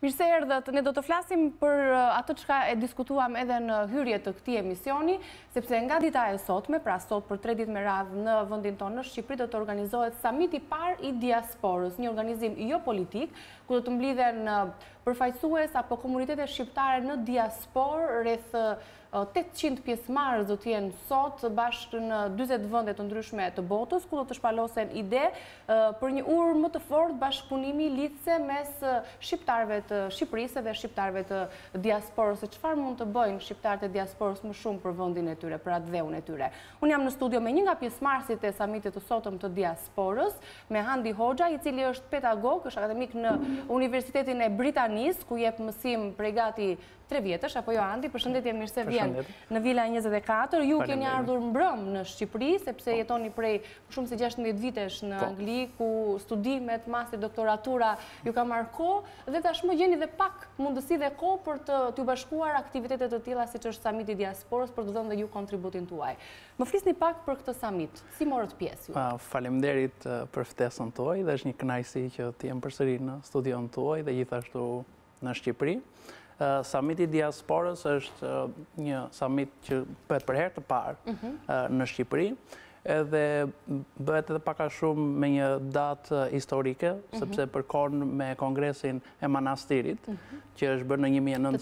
Mirë se erdhët, ne do të flasim për atë çka e diskutuam edhe në hyrje të këtij emisioni, sepse nga dita e sotme, pra sot për 3 ditë me radhë në vendin tonë në Shqipëri do të organizohet samiti i parë i diasporës, një organizim jo politik, ku do të mblidhen përfaqësues apo komunitete shqiptare në diasporë, rreth 800 pjesëmarrës do të jenë sot bashkë në 40 vende të ndryshme të botës, ku do të shpalosen ide për një urë më të fortë bashkëpunimi lidhse mes shqiptarëve të Shqipërisë dhe shqiptarëve të diasporës. Çfarë mund të bëjnë shqiptarët e diasporës më shumë për vendin e tyre, për atë dheun e tyre? Unë jam në studio me një nga pjesëmarrësit e samitit të sotëm të diasporës, me Handi Hoxha, i cili është pedagog, është akademik në Universitetin e Britanisë, ku jep mësim prej gati 3 vjetësh, apo jo Handi? Përshëndetje, mirë se vjen në Vila 24. Ju keni ardhur mbrëm në Shqipëri, sepse jetoni prej shumë se 16 vitesh në Angli, ku studimet, master, doktoratura ju ka marrë kohë, dhe tashmë gjeni dhe pak mundësi dhe kohë për t'ju bashkuar aktivitetet të tilla siç është samiti i diasporës për të dhënë dhe ju kontributin tuaj. Më flisni pak për këtë samit. Si morët pjesë ju? Faleminderit për ftesën tuaj, dhe është një kënaqësi që të jem përsëri në studion tuaj dhe gjithashtu në Shqipëri. Samiti i diasporës është një samit që bëhet për herë të parë në Shqipëri, edhe bëhet edhe pak a shumë me një datë historike, sepse përkon me kongresin e manastirit, që është bërë në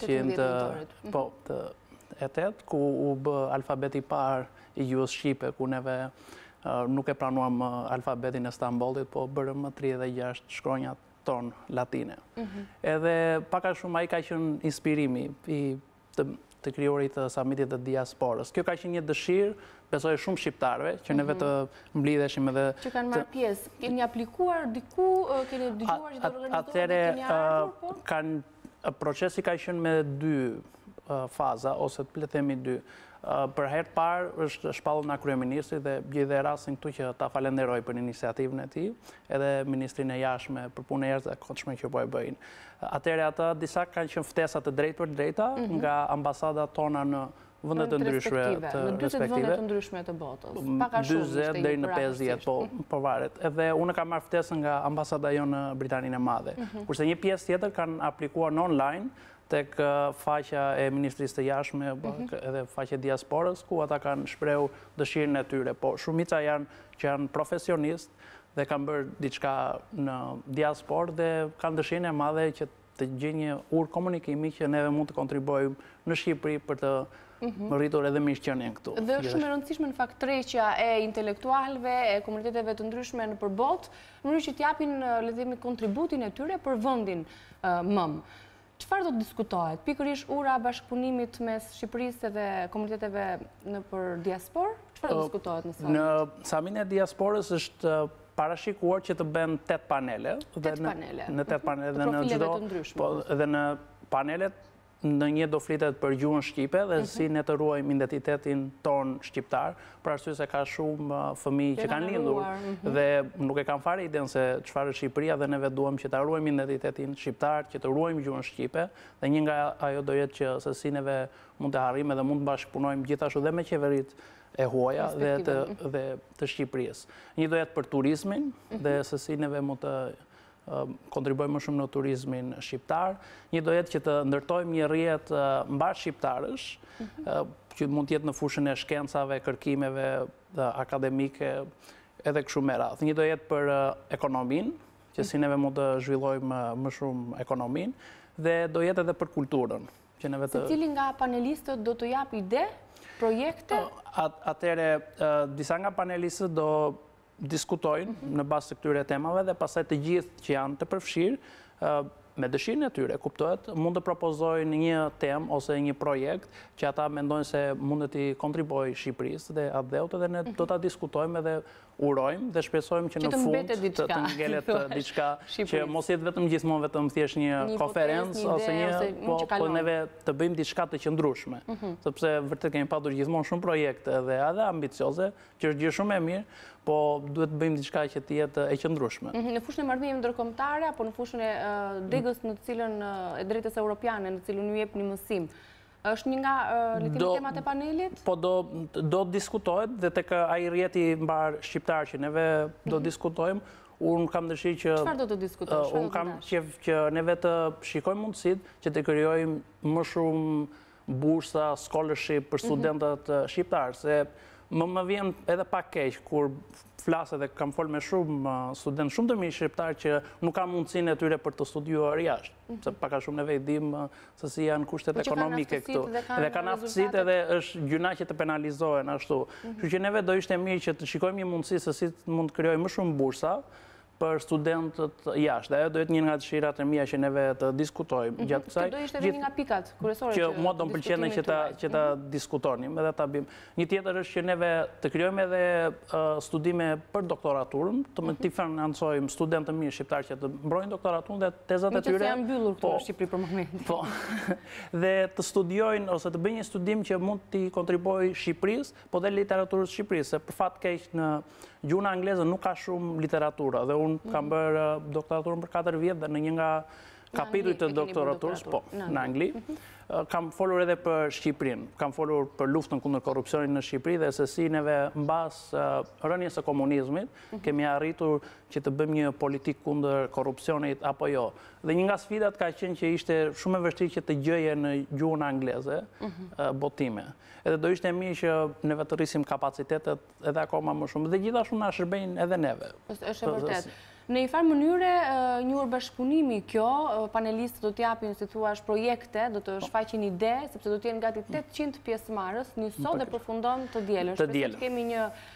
1908, ku u bë alfabeti i parë i gjuhës shqipe, ku neve nuk e pranuam alfabetin e Stambollit, po bërëm 36 shkronjat ton latine. Edhe paka shumë ai ka qenë inspirimi të krijuarit të samitit të diasporës. Kjo ka qenë një dëshirë, besoj shumë shqiptarëve, që neve të mblidheshim edhe që kanë marrë pjesë. Keni aplikuar diku, keni dëgjuar që do organizohet, keni ardhur, po? Procesi ka qenë me 2 faza, ose le të themi 2. Për herë të parë është shpallur nga kryeministri dhe gjej rastin këtu që ta falenderoj për iniciativën e tij, edhe ministrinë e jashtme për punë e jashtëzakonshme që po e bëjnë. Atëherë ata disa kanë qenë ftesa të drejtë për drejta nga ambasadat tona në vende të ndryshme të respektive. Në 40 vende të ndryshme të botës. Pak a shumë 40 deri në 50, po varet. Edhe unë kam marrë ftesën nga ambasada jonë në Britaninë e Madhe. Kurse një pjesë tjetër kanë aplikuar në online tek faqja e Ministrisë të Jashtme edhe faqja e diasporës, ku ata kanë shprehur dëshirën e tyre. Po shumica janë profesionistë dhe kanë bërë diçka në diasporë dhe kanë dëshirën e madhe që të gjejnë një urë komunikimi që neve mund të kontribuojmë në Shqipëri për të rritur edhe mirëqenien këtu. Dhe është shumë e rëndësishme në fakt tërheqja e intelektualëve, e komuniteteve të ndryshme në përbot, në mënyrë që t'japin le të themi kontributin e tyre për vendin mëm. Çfarë do të diskutohet? Pikërisht ura bashkëpunimit mes Shqipërisë dhe komuniteteve nëpër diasporë? Çfarë do të diskutohet në samit? Në samitin e diasporës është parashikuar që të bëhen 8 panele. 8 panele. Në 8 panele dhe në çdo të ndryshme. Dhe në panelet në një do flitet për gjuhën shqipe dhe si ne të ruajmë identitetin ton shqiptar, për arsye se ka shumë fëmijë që kanë lindur dhe nuk e kanë fare idenë se çfarë është Shqipëria dhe neve duam që ta ruajmë identitetin shqiptar, që të ruajmë gjuhën shqipe, dhe një nga ajo do jetë që se si neve mund të arrijmë dhe mund të bashkëpunojmë gjithashtu dhe me qeveritë e huaja dhe të Shqipërisë. Një do jetë për turizmin dhe se si neve mund të kontribuojmë më shumë në turizmin shqiptar. Një do jetë që të ndërtojmë një rrjet mbar shqiptarësh, që mund të jetë në fushën e shkencave, kërkimeve akademike, edhe kështu me radhë. Një do jetë për ekonominë, që si neve mund të zhvillojmë më shumë ekonominë, dhe do jetë edhe për kulturën. Secili nga panelistët do të jap ide, projekte? Atëherë, disa nga panelistët do diskutojnë në bazë të këtyre temave dhe pastaj të gjithë që janë të përfshirë me dëshirën e tyre, kuptohet, mund të propozojnë një temë ose një projekt që ata mendojnë se mund të kontribuojë Shqipërisë dhe atë dheut, dhe ne do ta diskutojmë dhe urojmë dhe shpresojmë që në fund të ngelet diçka që mos jetë gjithmonë vetëm thjesht një konferencë ose po neve të bëjmë diçka të qëndrueshme, sepse vërtet kemi pasur gjithmonë shumë projekte dhe edhe ambicioze, që është gjë shumë e mirë, po duhet të bëjmë diçka që të jetë e qëndrueshme. Në fushën e marrëdhënieve ndërkombëtare apo në fushën e degës në të cilën e drejtës europiane, në të cilën ju jepni mësim, është një nga temat e panelit? Po do diskutohet dhe tek ai rrjeti mbar shqiptar që neve do diskutojmë, unë kam dëshirë që... Çfarë do të diskutosh? Unë kam qef që neve të shikojmë mundësit që të krijojmë më shumë bursa, scholarship për studentët shqiptarë, se më vjen edhe pak keq kur flasë dhe kam folë me shumë studentë shumë të mirë shqiptarë që nuk kam mundësinë e tyre për të studiuar jashtë, se paka shumë neve i dimë se si janë kushtet ekonomike këtu. Dhe kanë aftësitë edhe është gjuna që të penalizohen ashtu. Kështu që neve do ishte mirë që të shikojmë një mundësi se si mund të krijojmë më shumë bursa për studentët jashtë. Dhe do jetë një nga dëshirat e mia që neve të diskutojmë gjatë kësaj. Do ishte edhe një nga pikat kryesore që mua do më pëlqente që ta diskutonim edhe ta bim. Një tjetër është që neve të krijojmë edhe studime për doktoraturën, të financojmë studentë të mirë shqiptarë që të mbrojnë doktoraturën dhe tezat e tyre. Që janë mbyllur këtu në Shqipëri për momentin. Po. Dhe të studiojnë ose të bëjnë një studim që mund t'i kontribuojë Shqipërisë, po dhe literaturës Shqipërisë, se për fat keq në gjuhën angleze nuk ka shumë literatura dhe unë kam bërë doktoraturën për 4 vjet dhe në një nga kapitujt të doktoraturës, po, në Angli, kam folur edhe për Shqipërinë, kam folur për luftën kundër korrupsionit në Shqipëri dhe se si neve mbas rënies së komunizmit kemi arritur që të bëjmë një politikë kundër korrupsionit apo jo. Dhe një nga sfidat ka qenë që ishte shumë e vështirë që të gjejë në gjuhën angleze botime. Edhe do ishte mirë që neve të rrisim kapacitetet edhe akoma më shumë. Dhe gjithashtu na shërbejnë edhe neve. Është e vërtet. Në një farë mënyre, një bashkëpunimi kjo, panelistët do t'japin, si thua, projekte, do të shfaqin ide, sepse do t'jenë gati 800 pjesëmarrës, njësot dhe përfundon të dielën. Shpresoj të kemi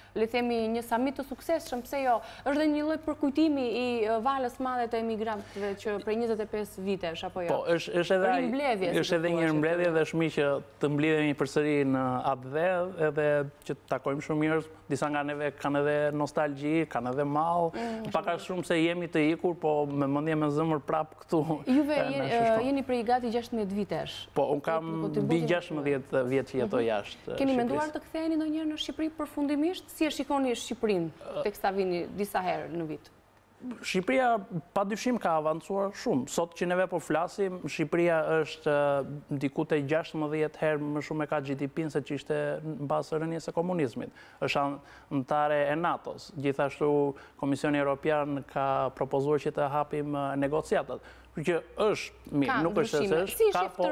një summit të suksesshëm, pse jo, është dhe një lloj përkujtimi i valës madhe të emigrantëve që prej 25 vitesh, apo jo? Po, është edhe një mbledhje dhe është mirë që të mblidhemi përsëri në ABD edhe që të takojmë shumë njerëz, disa nga neve kanë edhe nostalgji, kanë edhe mall, pak a shumë se jemi të ikur, po me mendje me zemër prap këtu. Juve jeni prej gati 16 vitesh. Po, unë kam mbi 16 vjet që jetoj jashtë. Keni menduar të ktheheni ndonjëherë në Shqipëri përfundimisht? Si e shikoni Shqipërinë teksa vini disa herë në vit? Shqipëria padyshim ka avancuar shumë. Sot që neve po flasim, Shqipëria është diku te 16 herë më shumë e ka GDP-n se që ishte mbas rënies së komunizmit. Është anëtare e NATO-s. Gjithashtu Komisioni Evropian ka propozuar që të hapim negociatat. Që është mirë, nuk është se është,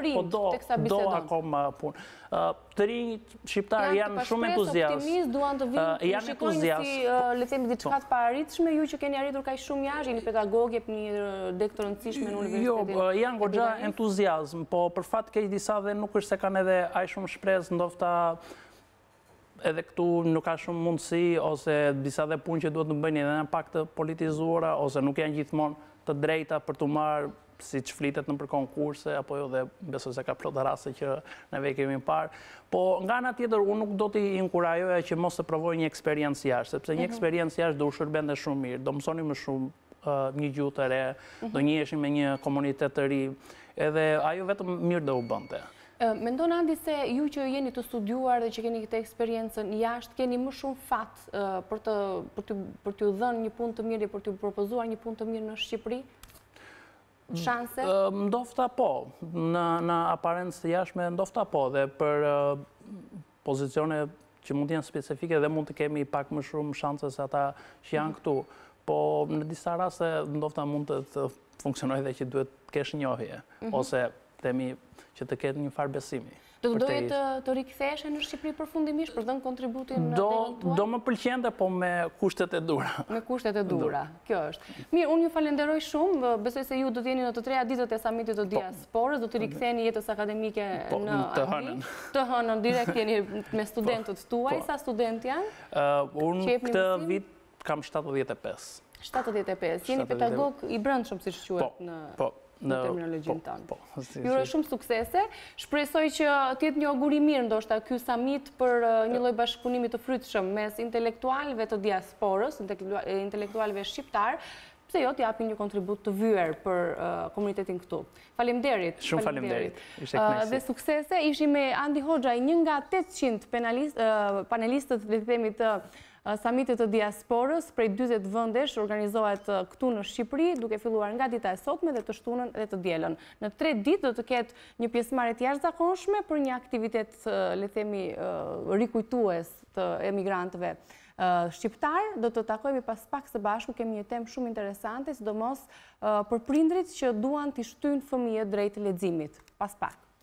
po do akoma punë. Të rinjt shqiptarë janë shumë entuziast. Optimist, duan të vinë, shikojnë si, le themi, diçka të paritshme, ju që keni arritur kaq shumë jashtë, jeni pedagog, jepni dek të rëndësishme në universitetin. Jo, janë goxha entuziazm, po për fat keq disa dhe nuk është se kanë edhe aq shumë shpresë, ndofta edhe këtu nuk ka shumë mundësi, ose disa dhe punë që duhet të bëjnë edhe në pak të politizuara, ose nuk janë gjithmonë të drejta për të marrë si që flitet në për konkurse, apo jo dhe besoj se ka plot raste që neve kemi parë. Po nga ana tjetër, unë nuk do t'i inkurajoja që mos të provoj një eksperiencë jashtë, sepse një eksperiencë jashtë do u shërbente shumë mirë, do mësoni më shumë një gjuhë të re, do njiheshim me një komunitet të ri, edhe ajo vetëm mirë do u bënte. Mendon Andi se ju që jeni të studiuar dhe që keni këtë eksperiencën jashtë, keni më shumë fat për t'ju dhënë një punë të mirë, për t'ju propozuar një punë të mirë në Shqipëri? Shanse? Ndofta po. Në aparencë të jashtme ndofta po, dhe për pozicione që mund të jenë specifike dhe mund të kemi pak më shumë shanse se ata që janë këtu. Po në disa raste ndofta mund të funksionojë dhe që duhet kesh njohje, ose temi që të ketë një farë besimi. Do të doje të riktheheshe në Shqipëri përfundimisht për dhënë kontributin eventual? Do më pëlqente, po me kushtet e dura. Me kushtet e dura, kjo është. Mirë, unë ju falenderoj shumë, besoj se ju do të jeni në të treja ditët e summitit të diasporës, do të riktheheni jetës akademike në Angli. Të hënën, direkt jeni me studentët tuaj, sa student janë? Unë këtë vit kam 75. 75, jeni pedagog i brendshëm, siç quhet në terminologjin tonë. Ju uroj shumë suksese. Shpresoj që të jetë një augur i mirë ndoshta ky summit për një lloj bashkëpunimi të frytshëm mes intelektualëve të diasporës, intelektualëve shqiptar, pse jo të japin një kontribut të vyer për komunitetin këtu. Faleminderit. Shumë faleminderit. Ishte kënaqësi. Dhe suksese. Ishim me Andi Hoxha, një nga 800 panelistët dhe themi të summitit të diasporës prej 40 vendesh organizohet këtu në Shqipëri, duke filluar nga dita e sotme dhe të shtunën dhe të dielën. Në 3 ditë do të ketë një pjesëmarrje të jashtëzakonshme për një aktivitet, le themi, rikujtues të emigrantëve shqiptar. Do të takojmë pas pak së bashku, kemi një temë shumë interesante, sidomos për prindrit që duan të shtyjnë fëmijët drejt leximit. Pas pak.